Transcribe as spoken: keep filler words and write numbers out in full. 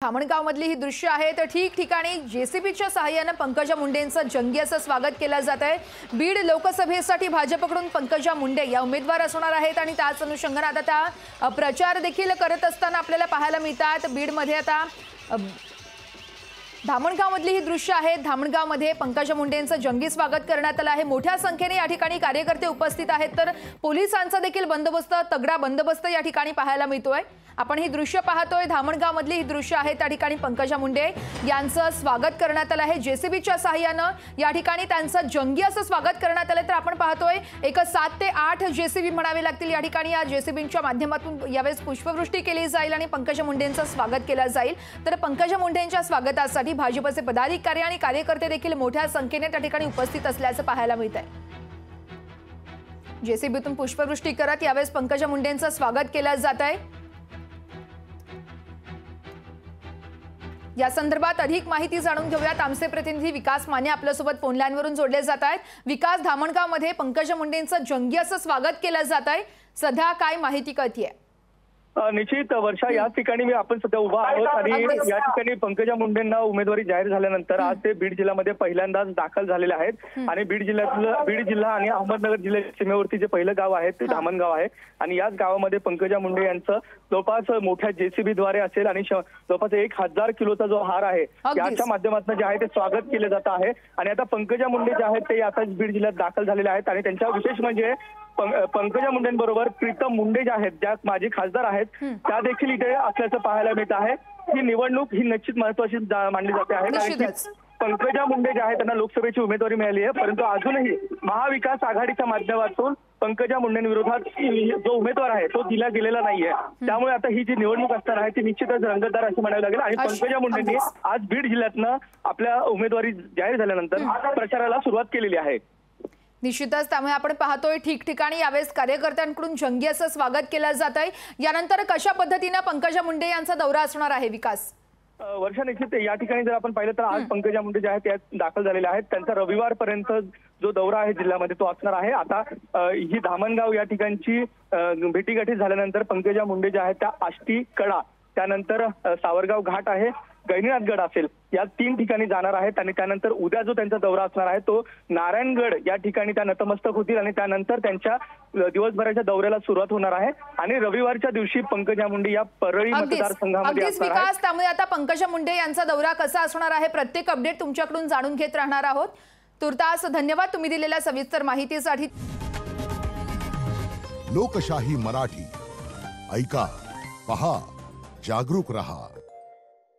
धामणगाव मधली ही दृश्य आहे तर ठिकठिकाणी जेसीबीच्या सहाय्याने पंकजा मुंडेंचं जंगी असं स्वागत केलं जात आहे। बीड लोकसभेसाठी भाजपकडून पंकजा मुंडे या उमेदवार असणार आहेत आणि त्याच अनुषंगाने आता त्या प्रचार देखील करत असताना आपल्याला पाहायला मिळतात। बीड मध्ये आता धामणगाव मधली ही दृश्य आहेत। धामणगाव मध्ये पंकजा मुंडेंचं जंगी स्वागत करण्यात आलं आहे। मोठ्या संख्येने या ठिकाणी कार्यकर्ते उपस्थित आहेत तर पोलिसांचा देखील बंदोबस्त तगडा बंदोबस्त या ठिकाणी पाहायला मिळतोय। आपण ही दृश्य पाहतोय। धामणगाव मधली ही दृश्य आहे त्या ठिकाणी पंकजा मुंडे यांचं स्वागत करण्यात आलं आहे। जेसीबीच्या सहाय्याने या ठिकाणी त्यांचं जंगी असं स्वागत करण्यात आलं तर आपण पाहतोय एक सात ते आठ जेसीबी म्हणावे लागतील या ठिकाणी। या जेसीबींच्या माध्यमातून यावेळेस पुष्पवृष्टी केली जाईल आणि पंकजा मुंडेंचं स्वागत केलं जाईल। तर पंकजा मुंडेंच्या स्वागतासाठी भाजपचे पदाधिकारी आणि कार्यकर्ते देखील मोठ्या संख्येने त्या ठिकाणी उपस्थित असल्याचं पाहायला मिळतंय। जेसीबीतून पुष्पवृष्टी करत यावेळेस पंकजा मुंडेंचं स्वागत केलं जात आहे। या संदर्भात अधिक माहिती जाणून घेऊयात। आमचे प्रतिनिधी विकास माने आपल्यासोबत फोन लाईनवरून जोडले जात आहेत। विकास, धामणगाव मध्ये पंकजा मुंडेंचं जंगी असं स्वागत केलं जात आहे, सध्या काय माहिती कळतीये? निश्चित वर्षा, या ठिकाणी मी आपण सध्या उभा आहोत आणि या ठिकाणी पंकजा मुंडेंना उमेदवारी जाहीर झाल्यानंतर आज ते बीड जिल्ह्यामध्ये पहिल्यांदाच दाखल झालेले आहेत आणि बीड जिल्ह्यातलं बीड जिल्हा आणि अहमदनगर जिल्ह्याच्या सीमेवरती जे पहिलं गाव आहे ते धामणगाव आहे आणि याच गावामध्ये पंकजा मुंडे यांचं जवळपास मोठ्या जेसीबीद्वारे असेल आणि जवळपास एक हजार किलोचा जो हार आहे याच्या माध्यमातून जे आहे ते स्वागत केले जात आहे। आणि आता पंकजा मुंडे जे आहेत ते आता बीड जिल्ह्यात दाखल झालेले आहेत आणि त्यांच्या विशेष म्हणजे पंकजा मुंडेंबरोबर प्रीतम मुंडे ज्या आहेत, ज्या माजी खासदार आहेत, त्या देखील इथे असल्याचं पाहायला मिळत आहे। ही निवडणूक ही निश्चित महत्वाची मानली जाते आहे कारण की पंकजा मुंडे ज्या आहेत त्यांना लोकसभेची उमेदवारी मिळाली आहे, परंतु अजूनही महाविकास आघाडीच्या माध्यमातून पंकजा मुंडेंविरोधात जो उमेदवार आहे तो दिला गेलेला नाहीये। त्यामुळे आता ही जी निवडणूक असणार आहे ती निश्चितच रंगतदार अशी म्हणावी लागेल आणि पंकजा मुंडेंनी आज बीड जिल्ह्यातनं आपल्या उमेदवारी जाहीर झाल्यानंतर प्रचाराला सुरुवात केलेली आहे। निश्चितच, त्यामुळे आपण पाहतोय ठिकठिकाणी यावेळेस कार्यकर्त्यांकडून जंगी असं स्वागत केलं जात आहे। यानंतर कशा पद्धतीने पंकजा मुंडे यांचा दौरा असणार आहे विकास? वर्षा, निश्चित या ठिकाणी जर आपण पाहिलं तर आज पंकजा मुंडे जे आहेत त्या दाखल झालेल्या आहेत। त्यांचा रविवारपर्यंत जो दौरा आहे जिल्ह्यामध्ये तो असणार आहे। आता ही धामणगाव या ठिकाणची भेटीगाठी झाल्यानंतर पंकजा मुंडे ज्या आहेत त्या आष्टी कडा, त्यानंतर सावरगाव घाट आहे, गैनीनाथगड असेल, या तीन ठिकाणी जाणार आहेत आणि त्यानंतर उद्या जो त्यांचा दौरा असणार आहे तो नारायणगड या ठिकाणी त्या नतमस्तक होतील आणि त्यानंतर त्यांच्या दिवसभराच्या दौऱ्याला सुरुवात होणार आहे आणि रविवारच्या दिवशी पंकजा मुंडे या परळी मतदारसंघामध्ये असणार आहेत। त्यामुळे आता पंकजा मुंडे यांचा दौरा कसा असणार आहे प्रत्येक अपडेट तुमच्याकडून जाणून घेत राहणार आहोत। तुर्तास धन्यवाद तुम्ही दिलेल्या सविस्तर माहितीसाठी। लोकशाही मराठी ऐका, पहा, जागरूक रहा।